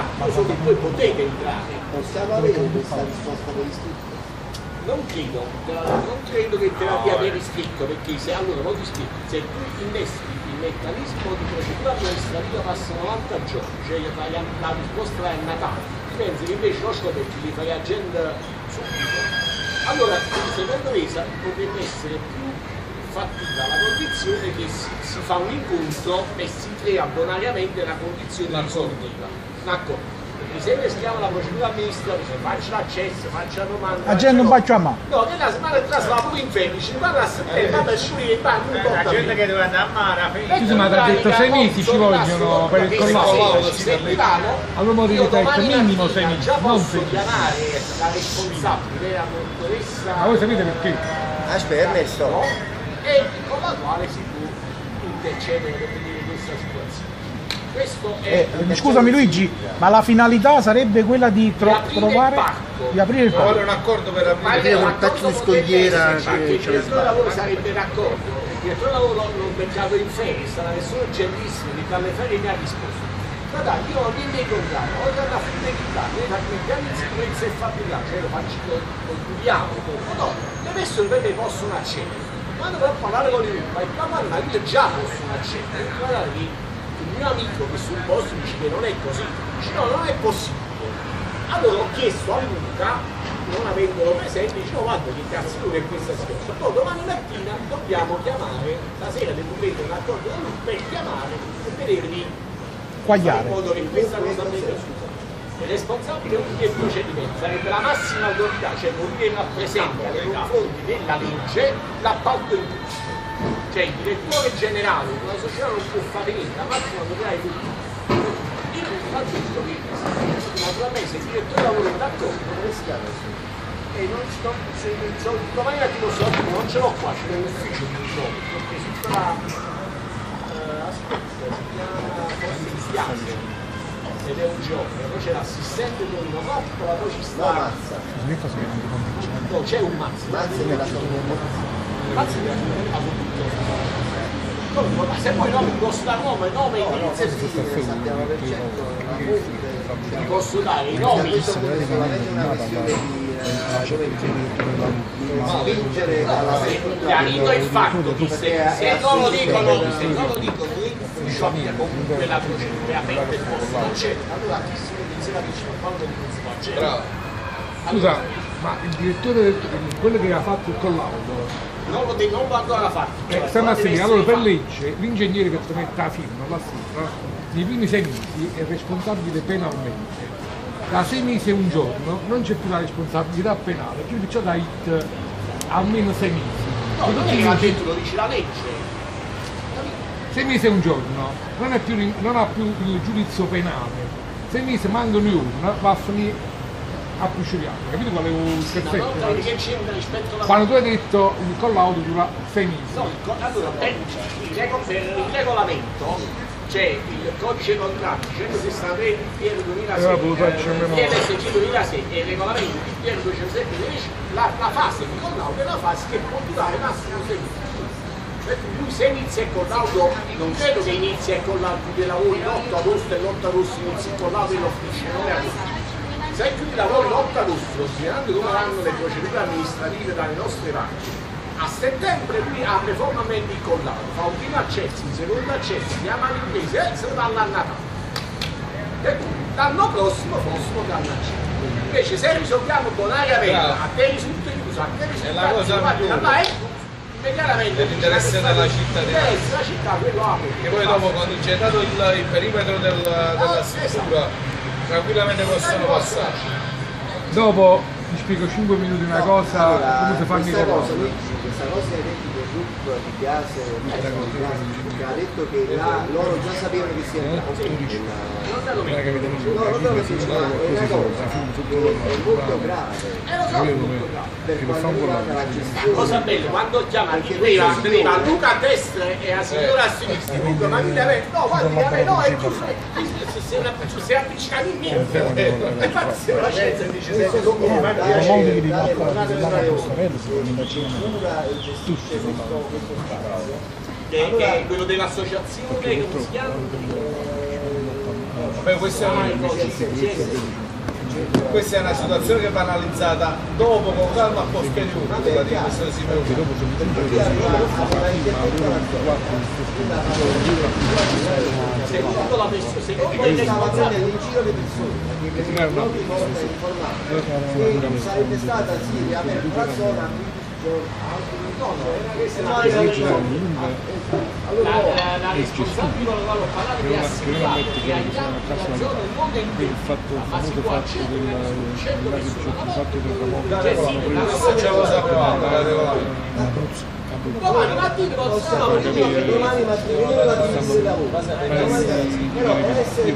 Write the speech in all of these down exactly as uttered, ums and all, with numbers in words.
io so che voi potete entrare. Possiamo avere questa risposta per iscritto? Non credo, non credo che te la dia per iscritto, perché se allora non ti iscritto, se tu innesti il meccanismo di procedura amministrativa passa novanta giorni, cioè gli fai la risposta è a Natale, ti pensi che invece lo scoperti gli fai agenda subito. Allora, secondo me potrebbe essere più fattiva la condizione che si, si fa un incontro e si crea bonariamente una condizione risolutiva. D'accordo? Se ne schiava la procedura amministrativa, faccia l'accesso, faccia la domanda. La gente non faccia a mano. No, che la settimana trasla pure in felice, guarda a settembre, vado a sciulire il bagno, non la gente che deve andare a mare. Sì, ma ti ha detto sei mesi ci vogliono per il collaudo. Allora mi detto minimo sei mesi, non sei mesi. Chiamare la responsabile, la dottoressa. Ma voi sapete perché? Aspetta, Ernesto. No? E con la quale si può intercedere per vedere questa situazione. Questo è Eh, scusami Luigi, ma la finalità sarebbe quella di tro di aprire trovare il parco. di aprire il parco. un accordo per Ma aprire il un pezzo di scogliera che il che direttore del lavoro sarebbe d'accordo, il direttore del lavoro non beccato in ferie, sta una persona gentilissima che dalle ferie mi ha risposto. Guarda, io non mi devo contrario, ho dato a fine di là, noi facciamo il piano di sicurezza e fabbricato, cioè lo faccio, lo chiudiamo, no, le persone per me possono accedere. Quando per parlare con lui, ma il papà io già possono accedere, guardate che il mio amico che sul posto dice che non è così, dice no, non è possibile. Allora ho chiesto a Luca, non avendolo presente, dice no guarda che cazzo lui è questa situazione. Poi domani mattina dobbiamo chiamare, la sera devo prendere un accordo con lui per chiamare e vedere di Quagliare. in modo che questa cosa venga scusa. Il responsabile del procedimento sarebbe la massima autorità, cioè vuol dire rappresenta nei confronti della legge l'appalto in corso. Cioè il direttore generale di una società non può fare niente, la massima autorità è tutto. Io non faccio detto che naturalmente se il direttore lavora d'accordo, come si chiama? E non ci sto, se, se, domani mattina so, non ce l'ho qua, c'è un ufficio di risolvo, perché si fa, uh, aspetta, si chiama forse Cristiano, ed è un giorno, poi c'è l'assistente di una coppola, poi ci sta... No, Mazza. No, c'è un Mazza. Mazza me la sono Mazza mi ha ma se poi non costa nome, nome, inizio e fine. sappiamo per certo la fonte. Ti posso dare i nomi. Questo è solamente una questione di vincere alla Chiarito il fatto che se, se non lo dicono, se non lo dicono l'ufficio abbia comunque la procedura aperta e posto non c'è, allora chi si inizia la vicino quando non si fa. Scusa, ma il direttore del quello che ha fatto il collaudo non lo, non lo ancora fatto. eh, stanno a seguire, allora per legge l'ingegnere che ti mette la firma, la firma, nei primi sei mesi è responsabile penalmente. Da sei mesi e un giorno non c'è più la responsabilità penale, quindi ciò da hit almeno sei mesi. No, non è che l'ha detto, lo dice la legge. Sei mesi e un giorno, non, è più, non ha più il giudizio penale. Sei mesi mancano uno, va a finire a Crucigliano, capito qual è il perfetto? No, no, che c'entra rispetto alla... Quando tu hai detto il collaudo dura sei mesi. No, il, allora, per il, il regolamento c'è il codice contratti centosessantatré del duemilasei, P L S G duemilasei e il regolamento P L duecentosette, la, la fase di collaudo è una fase che può durare massimo sei mesi. Lui se inizia il collaudo, non credo che inizia il collaudo di lavori l'otto agosto e l'otto agosto inizia il collaudo e lo finisce, non è così. Se tu lavori l'otto agosto, considerando come vanno le procedure amministrative dalle nostre parti, a settembre lui apre formalmente il collaudo, fa un primo accesso, un secondo accesso, chiama l'impresa e se ne va a Natale. E l'anno prossimo prossimo danno accesso. Invece se risolviamo bonariamente, a te risulta chiuso, a te risulta chiuso, là è immediatamente l'interesse della cittadina. L'interesse della città, quello apre. Che poi dopo quando c'è dato il, il perimetro del, della struttura, tranquillamente possono passare. Dopo ti spiego cinque minuti una cosa, allora, come si fanno i questa cosa, collaudo. Luigi, questa cosa che hai detto del gruppo di Piazza, che ha detto che là, loro già sapevano che si era Non te lo vedo. no, non devo dire, ma è una cosa che è molto grave per quanto riguarda la gestione. Cosa bella, quando chiama arriva, arriva Luca a destra e a signora a sinistra, dico ma chi deve? No, guarda, che no, è così. Se una se appiccicato in niente. Infatti se la scienza dice se sono come Mondi di Pastorello, secondo me cura e gestisce questo spazio. che è quello dell'associazione, come si chiama? Vabbè, questa è una, questa è una situazione che va analizzata dopo con calma a posteriore, quella di questa Simeone. Secondo la persona, secondo il responsabile in giro le persone, perché non possono informare che sarebbe stata sì riaperta la zona la, la, la responsabile con la quale ho parlato mi ha assicurato che agli altri la zona non è interdetta, ma si può accedere succedendo che sono Ce lo sapevamo, l'avevamo. domani mattina posso domani mattina la divisa del lavoro però per essere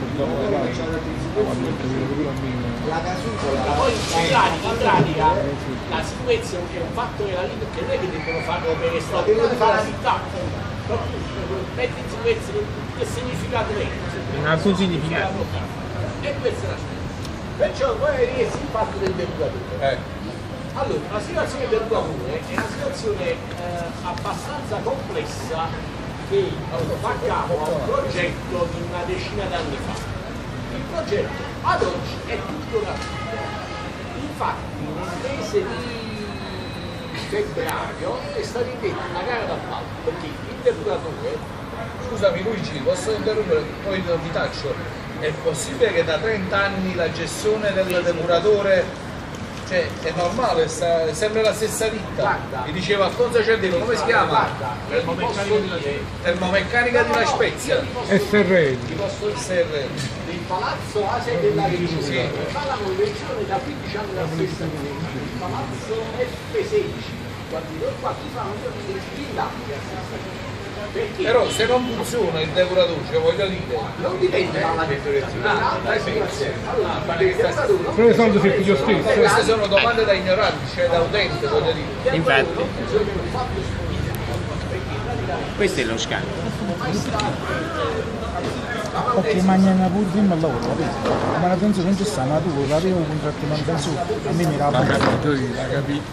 la casupola poi in pratica, in pratica la sicurezza è un fatto della lì perché non è che devono farlo per stato devono fare la città metti in sicurezza che significato è? Non ha alcun significato E questa è la scelta. Perciò poi riesce il fatto del depuratore. Eh. Allora, la situazione del depuratore è una situazione eh, abbastanza complessa che allora, fa capo a un progetto di una decina d'anni fa. Il progetto ad oggi è tutto gratuito. Infatti nel mese di febbraio è stata indetta una gara d'appalto perché il depuratore. Scusami Luigi, posso interrompere? Poi non ti taccio. È possibile che da trenta anni la gestione del depuratore, cioè è normale, sta, è sempre la stessa ditta? Guarda, mi diceva Alfonso Cerdino, come si chiama? Guarda, termomeccanica di dire, termomeccanica di La Spezia. S R L. ti posso dire S R L. il palazzo Asia della Regione Sì. fa la convenzione da quindici anni la stessa cosa. Il palazzo F sedici, guardi, noi qua ti fanno una disciplina. Perché? Però se non funziona il depuratore, cioè voglio dire, non dipende dalla differenza. Però i soldi sono più stessi. queste sono domande da ignoranti, cioè da utente, voglio dire. Infatti. Questo è lo scambio. Perché mangiano pure prima al lavoro, capito? La manutenzione non ci sta, ma tu avevo un contratto di manutenzione, a me mi era Vabbè, abbastanza. tu la capi.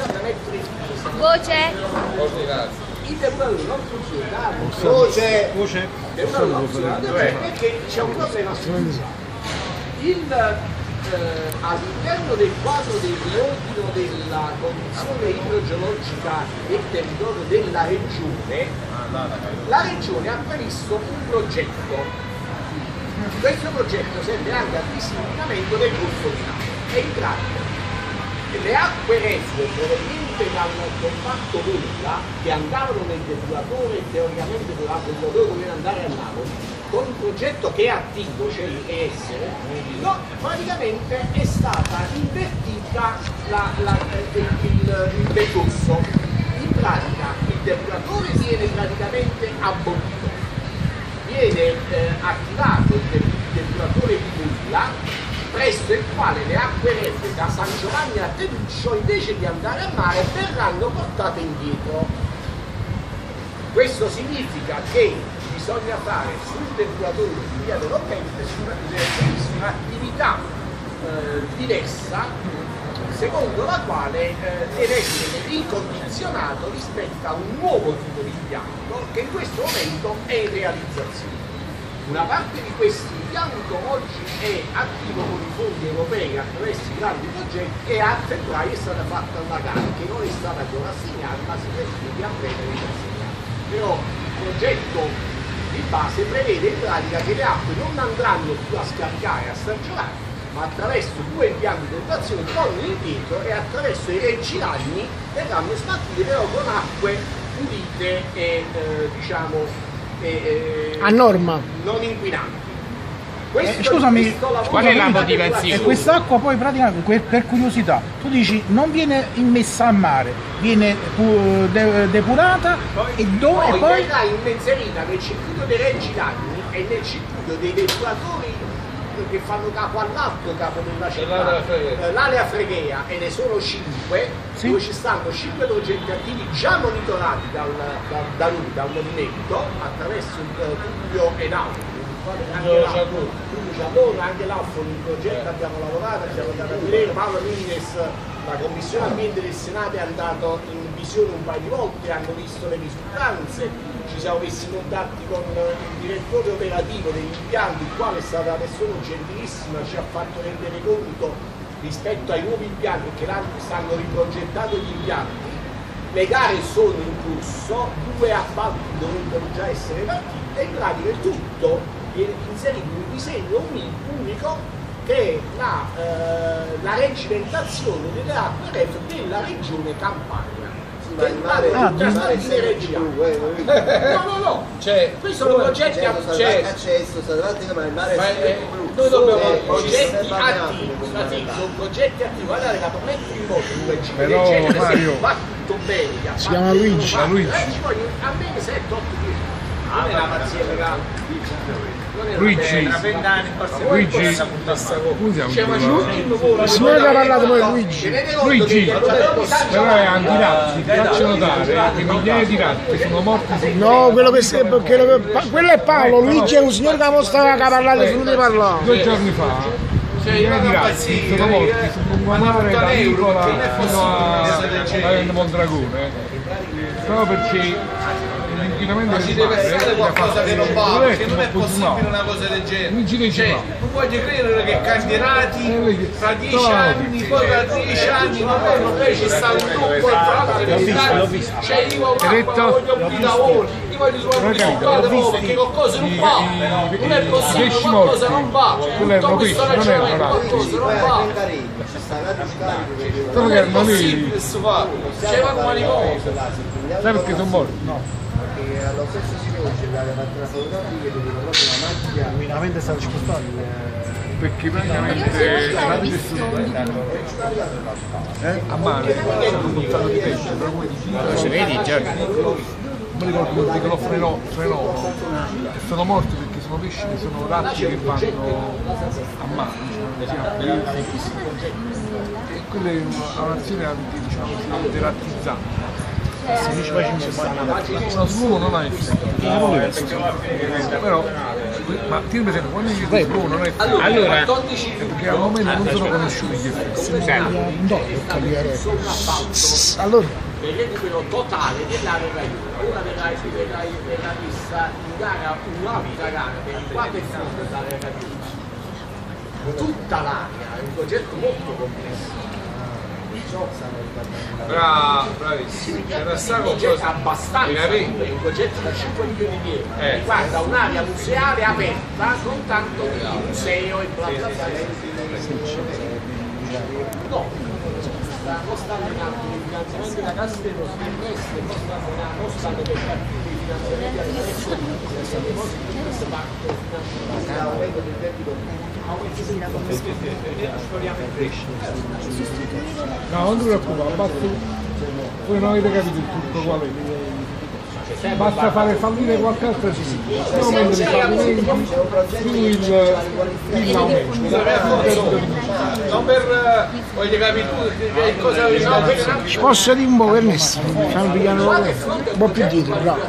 Voce. Ordinati. Il depuratore non funziona. voce Voce. È una funziona perché c'è un problema strutturale. Il, eh, all'interno del quadro del riordino della condizione idrogeologica del territorio della regione, la regione ha previsto un progetto. Questo progetto serve anche al disinquinamento del Golfo di Napoli. E in pratica le acque reflue provenienti dal compatto nulla che andavano nel depuratore, teoricamente il depuratore doveva andare a Napoli, con un progetto che è attivo, cioè l'E S, no, praticamente è stata invertita la, la, il, il, il percorso. In pratica il depuratore viene praticamente abolito, viene eh, attivato il depuratore di nulla, presso il quale le acque reflue da San Giovanni a Teduccio invece di andare a mare verranno portate indietro. Questo significa che bisogna fare sul depuratore di via dell'Ottente un'attività eh, diversa secondo la quale eh, deve essere ricondizionato rispetto a un nuovo tipo di impianto che in questo momento è in realizzazione. Una parte di questo impianto oggi è attivo con i fondi europei attraverso i grandi progetti e a febbraio è stata fatta una gara che non è stata ancora assegnata ma si prevede a breve di assegnare. Però il progetto di base prevede in pratica che le acque non andranno più a scaricare a San Giovanni ma attraverso due impianti di dotazione tornano indietro e attraverso i reggiragni verranno smaltite però con acque pulite e eh, diciamo Eh, a norma, non inquinanti. Eh, scusami, qual è la motivazione? E quest'acqua poi praticamente, per curiosità, tu dici non viene immessa a mare, viene de depurata poi, e dove poi, poi verrà inserita nel circuito dei reggiragni e nel circuito dei depuratori che fanno capo all'altro capo della città, l'area Fregrea, e ne sono cinque, sì, dove ci stanno cinque progetti attivi già monitorati dal, da, da lui, dal movimento, attraverso il Tullio e Naufo. Anche l'Alfo in progetto abbiamo lavorato, abbiamo andato a vedere, Paolo Mines, la Commissione Ambiente del Senato è andato in visione un paio di volte, hanno visto le risultanze, ci siamo messi in contatti con il direttore operativo degli impianti, il quale è stata una persona gentilissima, ci ha fatto rendere conto rispetto ai nuovi impianti, perché là stanno riprogettando gli impianti. Le gare sono in corso, due appalti dovrebbero già essere partiti e in pratica il tutto viene inserito in un disegno unico che è la, eh, la regimentazione delle acque ref della regione Campania. Ah, di no, no, no, cioè, questi sono progetti accesso, ma il mare è noi dobbiamo progetti attivi, sono progetti attivi, guardate che per mettere in moto due G però Mario va tutto bene, si chiama Luigi, Luigi. A me sette otto dieci non è la pazzia legale. Luigi, Luigi, il signore che ha parlato poi Luigi. Luigi, però è antiratti, ti faccio notare che migliaia di ratti sono morti su. No, quello che, quello che quello è Paolo, Luigi è un signore che stava che ha parlato su di parlare. Due giorni fa, migliaia di ratti sono morti su un lungomare da Nicola fino a Mondragone, proprio perché ma ci deve essere qualcosa che non va, perché non è possibile una cosa del genere. Cioè, non voglio credere che candidati fra dieci anni, poi tra dieci anni non è, non è ci sta un gruppo e tra l'altro cioè io voglio più lavoro, io voglio trovare più lavoro perché qualcosa non va, non è possibile, qualcosa non va, tutto questo ragionamento qualcosa non va. Solo che erano lì, c'è va come cosa. sai perché sono morti? No. Allo stesso signore ci aveva fatto una fotografia che vedeva proprio una macchina veramente è stato spostato perché praticamente la distruzione eh? a mare sono buttato di pesce però come dici lo si vedi già non mi ricordo molti che lo frenò frenò e sono morti perché sono pesci che sono ratti che vanno a mare diciamo, e quella è un'azione diciamo derattizzante. Se mi ci faccio uno smuo non ha effetto però ma ti presente quando dici che smuo non ha effetto allora perché al momento non sono conosciuti gli effetti allora vedete quello totale dell'area Caiura, una della, della, della messa in gara, un'altra gara per il quadro e fondo dell'area Caiura, tutta l'area, è un progetto molto complesso. Bra, bravissimo, c'era stato un progetto abbastanza, è un progetto da cinque milioni di euro, eh. riguarda un'area museale aperta con tanto di museo e bla bla bla. No, non stanno in altri finanziamenti da Cassa dello Sviluppo, non stanno per partire i finanziamenti alla direzione, questa parte l'aumento del debito. no non ti preoccupare basta voi non avete capito il tutto qual è basta fare fallire qualche altra città non mentre i fallimenti più il l'aumento non per voglio capire che cosa avete ci posso dire un po' Ernesto stiamo pigliando un po' più dietro bravo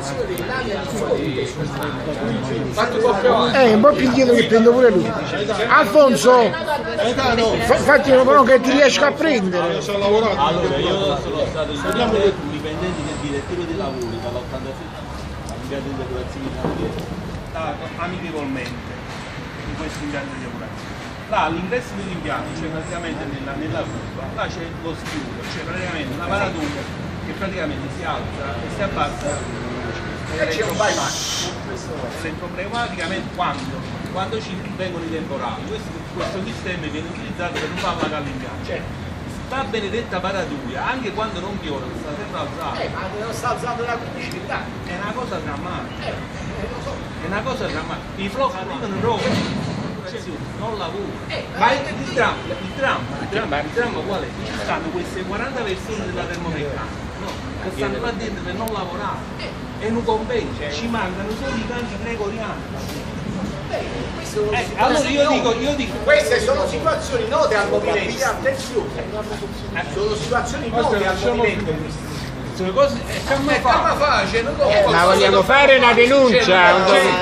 fatti un po' più avanti eh un po' più dietro che prendo pure lui Alfonso fatti però che ti riesco a prendere allora io sono stato studiato un dipendente del direttore dei lavori dall'ottantasette all'impianto di depurazione amichevolmente in questo impianto di depurazione. Là all'ingresso dell'impianto, cioè praticamente nella, nella curva, là c'è lo schiudo, cioè praticamente una paratura che praticamente si alza e si abbassa e c'è un bypass. Se problematicamente quando, quando ci vengono i temporali, questo, questo sistema viene utilizzato per non far appagare l'impianto. Cioè, sta benedetta paratura, anche quando non piove, sta sempre alzata. Eh, ma non sta alzando la pubblicità. È una cosa drammatica. Eh, lo so. È una cosa drammatica. I floc arrivano in Roma, non lavoro. Eh, ma il, il dramma, il dramma, il dramma, il dramma qual è? Ci stanno queste quaranta persone della termomeccanica, no? Che stanno là dentro per non lavorare. E non compensa, ci mancano solo i canti gregoriani. Eh, allora io dico, io dico, queste sono situazioni note al movimento, attenzione, sono situazioni note al movimento. sono cose è camma facile, non eh, ma vogliamo fare una denuncia?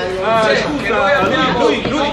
Lui, lui,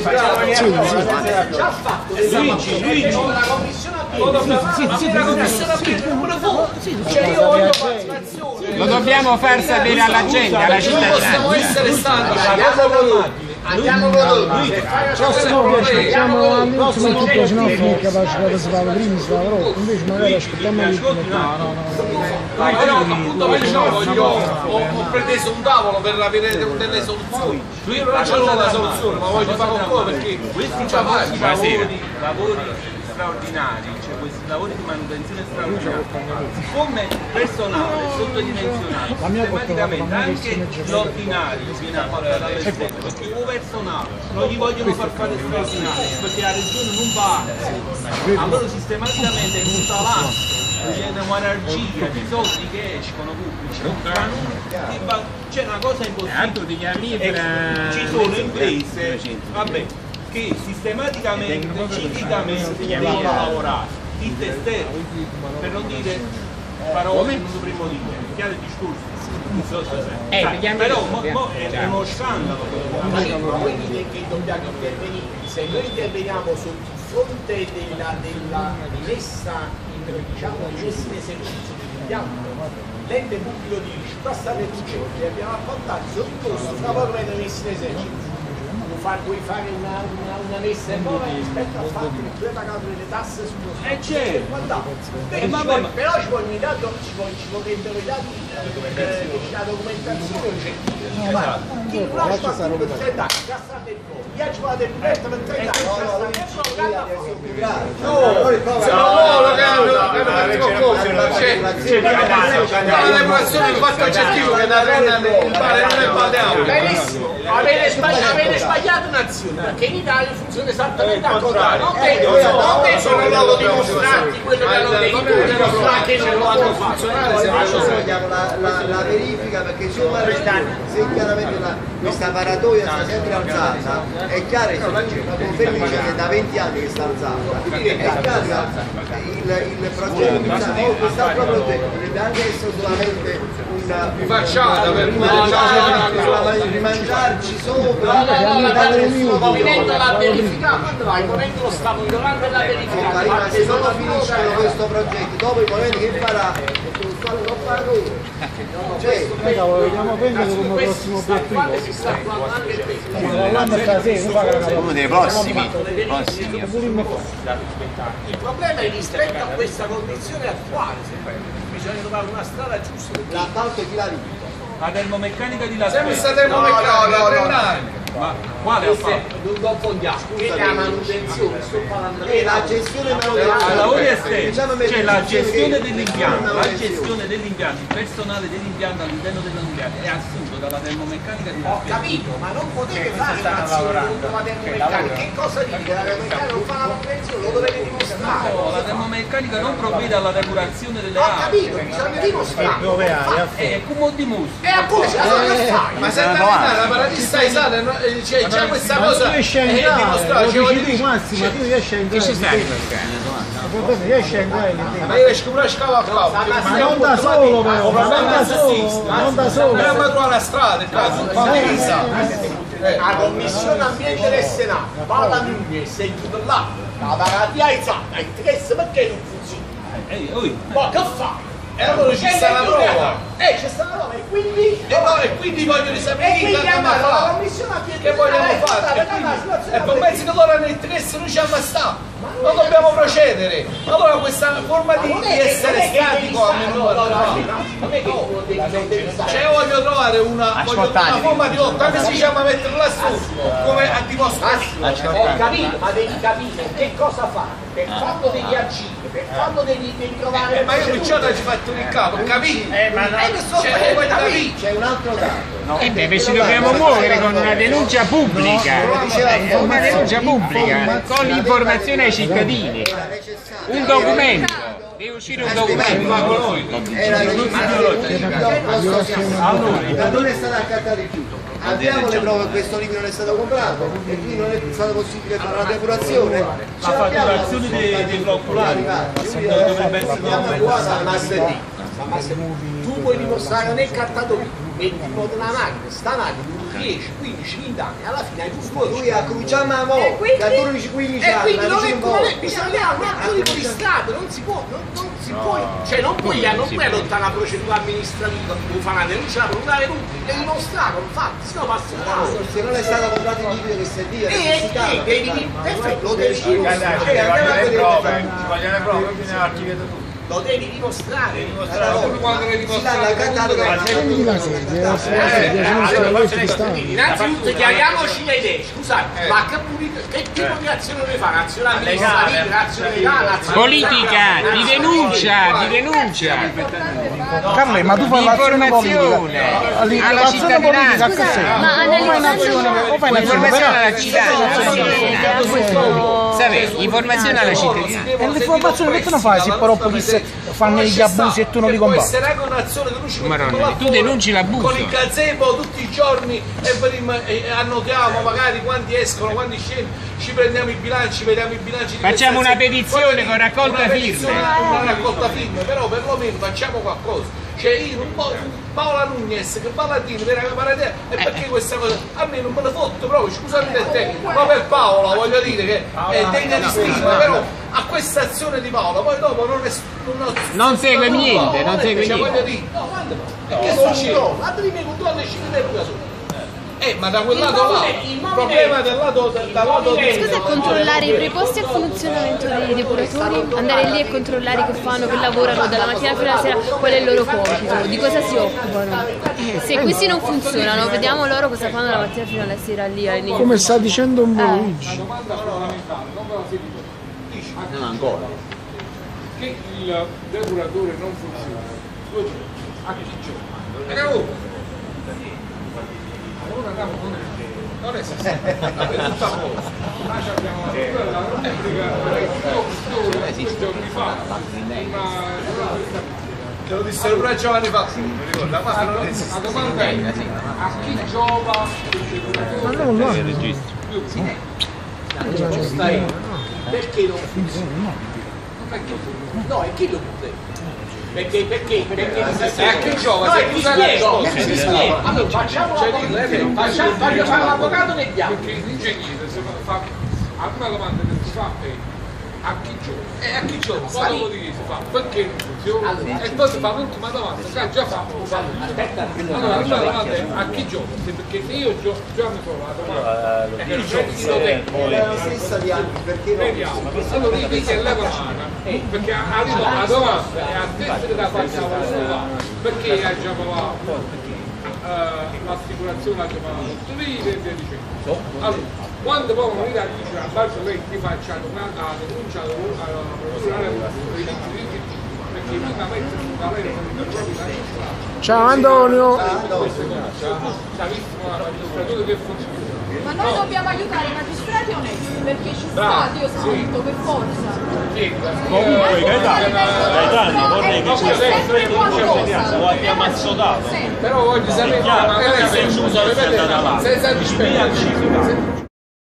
già fatto Luigi, Luigi, la commissione sì, sì, sì, la commissione cioè io voglio fare un'azione Lo dobbiamo far sapere alla gente, alla cittadinanza. Possiamo essere stanchi, andiamo con lui. Facciamo all'ultimo tutto, se no non è capace di fare prima, si fa troppo, invece magari aspettiamo l'ultimo. No, no, no. Però appunto perciò io ho preteso un tavolo per avere delle soluzioni. Io non c'ho una soluzione, ma voglio fare un po' perché questi lavori, lavori straordinari, cioè questi lavori di manutenzione straordinari, siccome il personale è sottodimensionato, sistematicamente anche l'ordinario viene fatto dall'esterno, perché il personale non gli vogliono far fare straordinario, perché la regione non va, allora sistematicamente è tutta l'ansia, viene un'energia di soldi che escono pubblici, ma non c'è una cosa impossibile, ci sono imprese, vabbè, che sistematicamente, ciclicamente devono lavorare, il esterno, per non dire parole che non dovremmo dire, chiaro il discorso. Eh, però mo, mo è uno scandalo. Quindi che dobbiamo intervenire, se noi interveniamo sul fronte della, della messa in, diciamo, messa in esercizio dell'impianto, l'ente pubblico dice, qua state dicendo che abbiamo appaltato sotto costo, fra poco vengono messi in esercizio. Far, vuoi fare una, una, una messa in nuova rispetto al fatto che tu hai pagato delle tasse sullo Stato? Eh certo! Eh, vabbè, però ci vogliono i dati, ci vorrebbero i dati, eh, la documentazione oggettiva. Ma chi non lascia fatto per trenta anni, già sta del po', chi ha giocato il biglietto per trenta anni, già sta del po', che ha fatto? No, no, lo cambio, la depurazione è un fatto oggettivo che da donna il mare non è balneato. Benissimo, avete sbagliato un'azione, perché in Italia funziona esattamente al contrario. Non penso che loro dimostrarti quello che hanno detto, dimostrarti che non hanno funzionato. Noi vogliamo la, la, la verifica, perché se, se chiaramente la, questa paratoia sta sempre alzata, è chiaro che confermi che da venti anni che sta alzata, è chiaro che il, il progetto, quest'altro progetto dovrebbe anche essere solamente una facciata per rimangiarci sopra. Ponendo la verifica, quando vai? Ponendo lo Stato ignorante e la verifica. Ma se non finiscono questo progetto, dopo il momento che farà, non fa nulla. Cioè, vogliamo prendere come prossimo obiettivo. Uno dei prossimi. Il problema è rispetto a questa condizione attuale, bisogna trovare una strada giusta. L'appalto chi l'ha vinto? La termomeccanica di la sempre sta termomeccanica, no, no, no. Ma quale ha fatto? Non confondiamo, che è la manutenzione, sto parlando e la gestione manutenzione. Lavori esterni, c'è la gestione dell'impianto, la gestione dell'impianto, il personale dell'impianto all'interno dell'impianto è assunto dalla termomeccanica di la Ho capito, ma non potete fare un'azione contro la termomeccanica. Che cosa dice? La termomeccanica non fa la manutenzione, lo dovete dimostrare. No, la termomeccanica non provvede alla depurazione delle acque. Ho capito, bisogna dimostrare. Dove hai? E come dimostri? E appunto, ma se la paradista è stata c'è già questa cosa riesci a entrare, lo dici tu Massimo, tu riesci a entrare. Che ci stai? Riesci a entrare. Ma io esco pure a scavo a scavo. Ma non da solo però, ma non da solo, non da solo. Ma non trovare la strada, la commissione ambiente del Senato, Paola Nunez, è chiuso là, la paratia è alzata, interessa perché non funziona? Ma che fa? E allora ci sta la prova. Eh, c'è sta la prova e quindi... E, no, e quindi voglio sapere chi l'ha la commissione ambiente che vogliamo fare. E poi pensi che loro hanno interesse, noi ci ammazziamo. Non dobbiamo procedere. Allora questa forma di, di essere statico a me non va. Cioè voglio trovare una, voglio, una forma di lotta, anche se diciamo a mettere lassù, come a dimostrare. Ho capito, ma devi capire che cosa fare, per farlo devi agire, per farlo devi, devi trovare... Eh, ma io Ricciotto ci faccio il capo, capito? Eh, ma no, cioè, voglio capire. C'è un altro dato. Eh beh, ci dobbiamo muovere con una denuncia pubblica, una denuncia pubblica, con l'informazione ai cittadini, un documento, deve uscire un documento. Era non è stato accattato il rifiuto. Abbiamo le prove che questo libro non è stato comprato e quindi non è stato possibile fare la depurazione. La fatturazione dei, dei flocculari dovrebbe essere Ma tu puoi dimostrare nel cartato metti in moto una macchina, sta macchina dieci, quindici, venti anni, alla fine hai tutto lui accruciamo a mo, da dodici quindici e anni, quindi non è un come bisogna un altro tipo di strada, non si può, non, non si può, cioè non puoi, non puoi adottare una procedura amministrativa, devo fare una denuncia, la procura della Repubblica, devi dimostrare, infatti, se no passa un caso. Se non è stato comprato il video che serviva, e devi, perfetto, lo devi dimostrare. Ci vogliono le prove, ci vogliono le prove, bisogna archiviare tutto. Lo devi dimostrare. Innanzitutto chiariamoci le idee, scusate, ma che tipo di azione deve fare? Azione amministrativa, azione legale, politica, di denuncia, di denuncia. Carle, ma tu fai l'azione politica alla cittadinanza. Ma analizzando informazione alla cittadinanza. Informazione alla cittadinanza. E l'informazione che tu non fai se però fanno gli abusi e tu non li combatti? Può essere anche un'azione che noi ci Maronna, tu denunci l'abuso. Con il gazebo tutti i giorni e, e annotiamo magari quanti escono, quanti scendono, ci prendiamo i bilanci, vediamo i bilanci di facciamo una petizione con raccolta firme. Una raccolta firme, però perlomeno facciamo qualcosa. Cioè io non posso, Paola Nugnes che Balladini per la paradea, e perché questa cosa? A me non me ne fotto proprio, scusate del te, ma per Paola voglio dire che è degna di stima, però a questa azione di Paola poi dopo non è non, non segue niente, non segue niente. Voglio dire, no, guarda, che succede? La prima controllo e ci vede da solo. Eh, ma da quel lato là, il problema del lato dal lato di... Scusa, controllare i preposti al funzionamento dei depuratori, andare lì e controllare che fanno, che lavorano dalla mattina fino alla sera, qual è il loro compito, di cosa si occupano. Se questi non funzionano, vediamo loro cosa fanno dalla mattina fino alla sera lì all'inizio. Come sta dicendo un po' Luigi. Non ancora. Che il depuratore non funziona, a chi gioca? Non è esiste, è tutta cosa. Noi abbiamo la Repubblica giorni fa, che lo dissero pure giovani fa. La domanda è a chi giova ma non lo perché non funziona? No, è chi lo può? Perché, perché, perché è a chi giova? No, ti spiego, ti spiego. Allora, facciamo facciamo fare l'avvocato del diavolo. Perché l'ingegnere se fa a una domanda che si fa è a chi gioca? E a chi gioca? Poi dopodiché si fa perché non funziona? E poi si fa l'ultima domanda, che ha già fatto. Aspetta, allora la domanda è a chi gioca? Perché se io gioco, già mi trovo la domanda. E che giochi lo tempo. la stessa di anni, perché non? Allora io dico che leva la mano, perché arrivo la domanda e a te da facciamo la sua, perché ha già provato l'assicurazione, ha già provato tutto lì e via dicendo. Allora, quando poi una unità dice a base lei ti faccia una denuncia alla procura dei vigili perché prima mettere da lei non proprio la ciao Antonio! l'amministratore che funziona. Ma noi dobbiamo aiutare i magistrati onesti perché ci sta Dio santo per forza. Comunque Gaetano, Gaetano vorrei che sempre qualcosa lo abbiamo azzotato. Però voglio sapere, magari se è giusto, senza disperdere.